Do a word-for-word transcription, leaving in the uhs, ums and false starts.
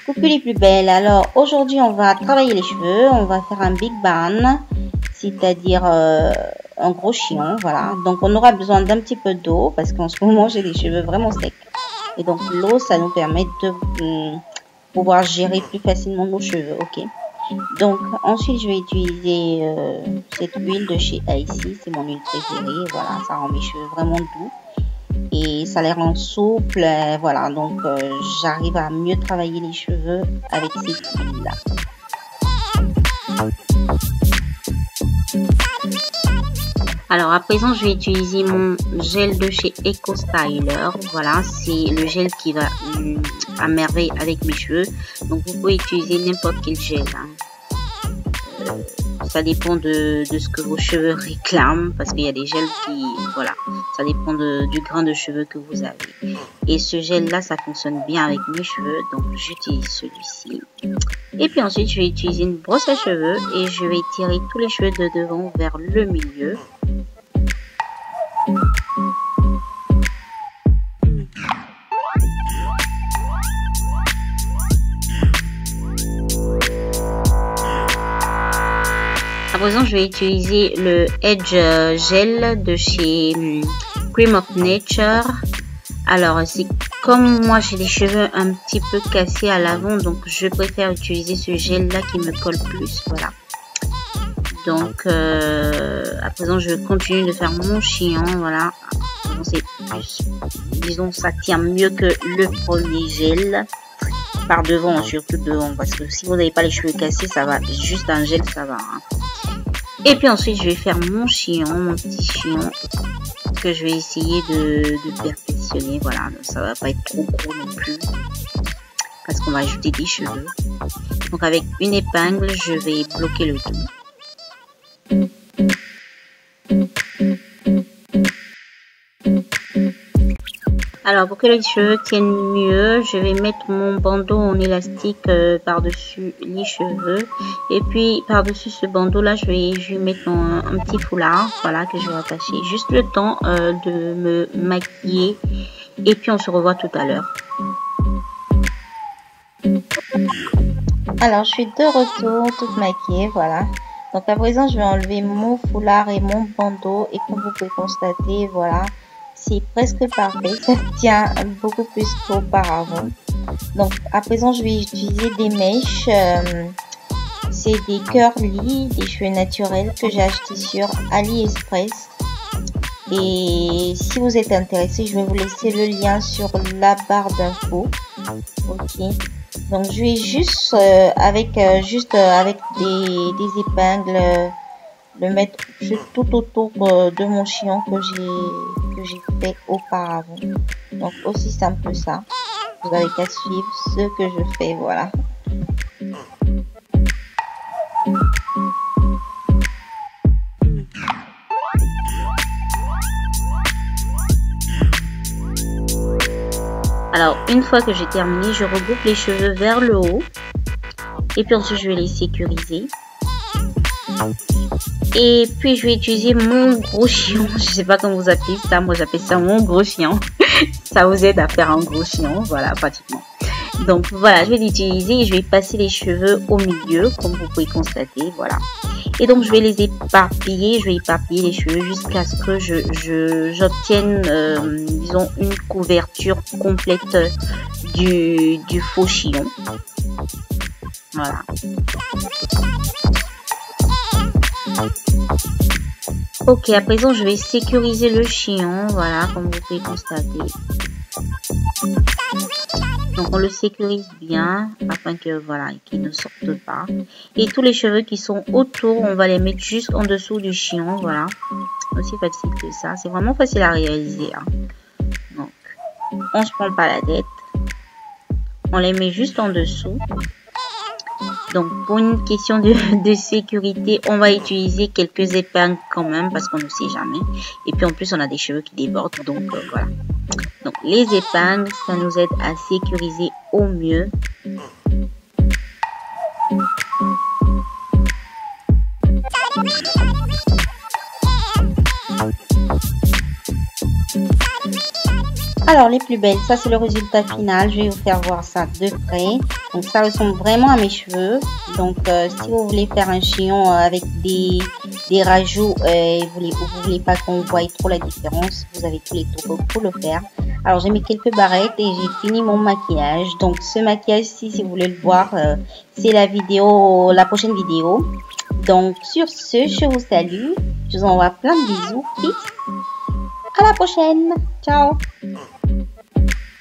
Coucou les plus belles, alors aujourd'hui on va travailler les cheveux, on va faire un big bang, c'est-à-dire euh, un gros chignon, voilà. Donc on aura besoin d'un petit peu d'eau parce qu'en ce moment j'ai des cheveux vraiment secs. Et donc l'eau ça nous permet de euh, pouvoir gérer plus facilement nos cheveux, ok. Donc ensuite je vais utiliser euh, cette huile de chez Icy, c'est mon huile préférée, voilà, ça rend mes cheveux vraiment doux. Et ça les rend souples, voilà, donc euh, j'arrive à mieux travailler les cheveux avec cette huile là. Alors à présent je vais utiliser mon gel de chez Eco Styler, voilà, c'est le gel qui va hum, à merveille avec mes cheveux, donc vous pouvez utiliser n'importe quel gel, hein. euh, ça dépend de, de ce que vos cheveux réclament, parce qu'il y a des gels qui, voilà, ça dépend de, du grain de cheveux que vous avez. Et ce gel là, ça fonctionne bien avec mes cheveux, donc j'utilise celui-ci. Et puis ensuite, je vais utiliser une brosse à cheveux et je vais tirer tous les cheveux de devant vers le milieu. À présent, je vais utiliser le Edge Gel de chez Cream of Nature. Alors, c'est comme moi, j'ai les cheveux un petit peu cassés à l'avant, donc je préfère utiliser ce gel-là qui me colle plus, voilà. Donc, euh, à présent, je continue de faire mon chignon, voilà. Bon, c'est plus, disons, ça tient mieux que le premier gel. Par devant, surtout devant, parce que si vous n'avez pas les cheveux cassés, ça va, juste un gel, ça va, hein. Et puis ensuite, je vais faire mon chignon, mon petit chignon, que je vais essayer de, de perfectionner. Voilà, ça va pas être trop gros non plus, parce qu'on va ajouter des cheveux. Donc avec une épingle, je vais bloquer le tout. Alors pour que les cheveux tiennent mieux, je vais mettre mon bandeau en élastique euh, par-dessus les cheveux. Et puis par-dessus ce bandeau là, je vais, je vais mettre un, un petit foulard, voilà, que je vais attacher. Juste le temps euh, de me maquiller. Et puis on se revoit tout à l'heure. Alors je suis de retour, toute maquillée, voilà. Donc à présent, je vais enlever mon foulard et mon bandeau. Et comme vous pouvez constater, voilà. C'est presque parfait, ça tient beaucoup plus qu'auparavant. Donc à présent je vais utiliser des mèches, euh, c'est des curly, des cheveux naturels que j'ai acheté sur AliExpress. Et si vous êtes intéressé, je vais vous laisser le lien sur la barre d'infos. Ok. Donc je vais juste euh, avec euh, juste euh, avec des, des épingles euh, le mettre juste tout autour euh, de mon chignon que j'ai que j'ai fait auparavant. Donc aussi simple que ça, vous avez qu'à suivre ce que je fais, voilà. Alors une fois que j'ai terminé, je regroupe les cheveux vers le haut et puis ensuite je vais les sécuriser. Et puis je vais utiliser mon gros chignon, je sais pas comment vous appelez ça, moi j'appelle ça mon gros chignon. Ça vous aide à faire un gros chignon, voilà, pratiquement. Donc voilà, je vais l'utiliser et je vais passer les cheveux au milieu, comme vous pouvez constater, voilà. Et donc je vais les éparpiller, je vais éparpiller les cheveux jusqu'à ce que je, je j'obtienne, euh, disons, une couverture complète du, du faux chignon. Voilà. Ok, à présent je vais sécuriser le chignon, voilà, comme vous pouvez constater. Donc on le sécurise bien afin que voilà, qu'il ne sorte pas. Et tous les cheveux qui sont autour, on va les mettre juste en dessous du chignon, voilà. Aussi facile que ça, c'est vraiment facile à réaliser, hein. Donc on se prend pas la tête, on les met juste en dessous. Donc pour une question de, de sécurité, on va utiliser quelques épingles quand même parce qu'on ne sait jamais. Et puis en plus on a des cheveux qui débordent, donc euh, voilà. Donc les épingles, ça nous aide à sécuriser au mieux. Alors, les plus belles, ça c'est le résultat final. Je vais vous faire voir ça de près. Donc, ça ressemble vraiment à mes cheveux. Donc, euh, si vous voulez faire un chignon avec des, des rajouts euh, et vous ne vous voulez pas qu'on voie trop la différence, vous avez tous les tours pour le faire. Alors, j'ai mis quelques barrettes et j'ai fini mon maquillage. Donc, ce maquillage-ci, si vous voulez le voir, euh, c'est la vidéo, la prochaine vidéo. Donc, sur ce, je vous salue. Je vous envoie plein de bisous. Peace. À la prochaine. Ciao.